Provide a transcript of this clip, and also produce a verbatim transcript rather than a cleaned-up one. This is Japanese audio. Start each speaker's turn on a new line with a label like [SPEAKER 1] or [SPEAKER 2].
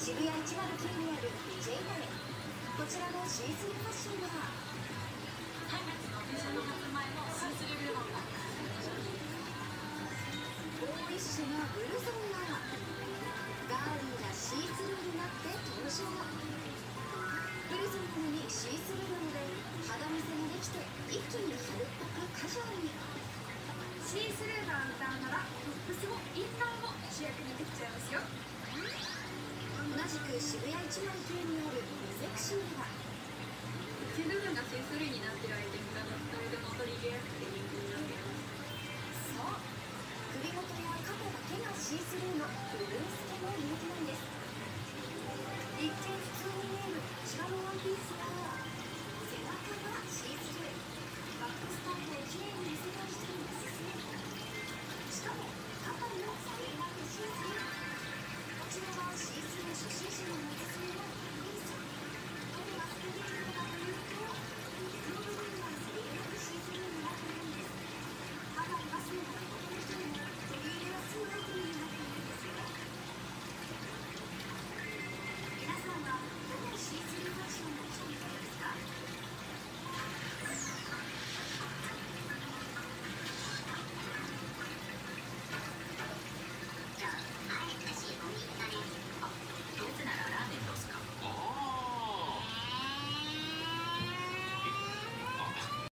[SPEAKER 1] 渋谷いちまるきゅうにある ジェイ ナレ、こちらのシーズンファッションは
[SPEAKER 2] さんがつのお店の発売のシースルーレモンが
[SPEAKER 1] ボーイッシュなブルゾンがガーリーなシースルーになって登場。ブルゾンなのにシースルーなので肌見せができて一気に春っぽくカジュアルに。
[SPEAKER 2] シースルーのアウターならトップスもインナーも主役にできちゃいますよ。
[SPEAKER 1] 同じく渋谷いちまるきゅうにあるミゼクシーでは
[SPEAKER 2] 内部分がシースルーになっているアイテムが誰でも取り入れやすくて人気になっています。
[SPEAKER 1] そう、首元や肩だけがシースルーのブルースケも人気なんです。一見普通に見えるこちらのワンピースが背中がシースルー、バックスパンをきれいに見せたい人におすすめ。しかも